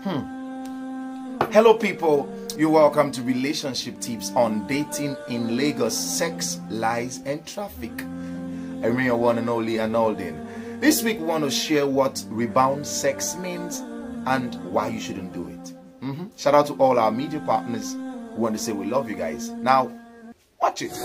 Hello people, you're welcome to Relationship Tips on Dating in Lagos, Sex, Lies and Traffic. I remain your one and only Arnoldin. This week we want to share what rebound sex means and why you shouldn't do it. Shout out to all our media partners who want to say we love you guys. Now, watch it.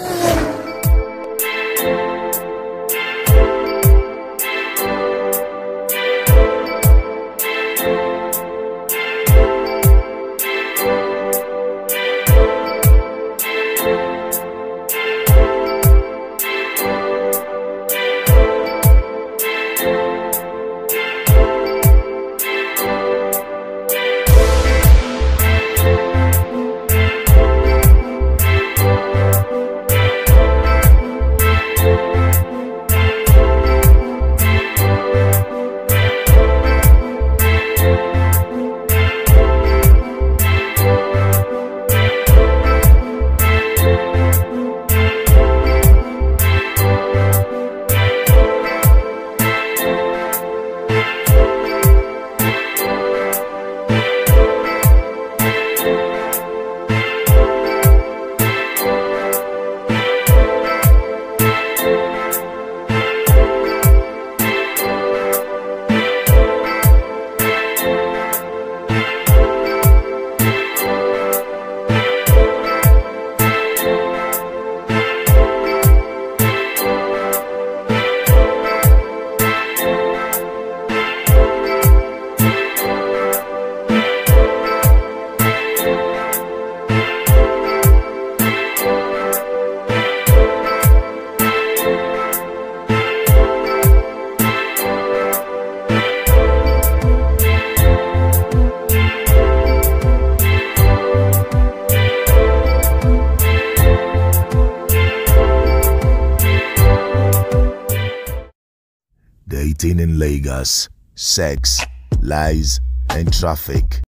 Dating in Lagos, Sex, Lies and Traffic.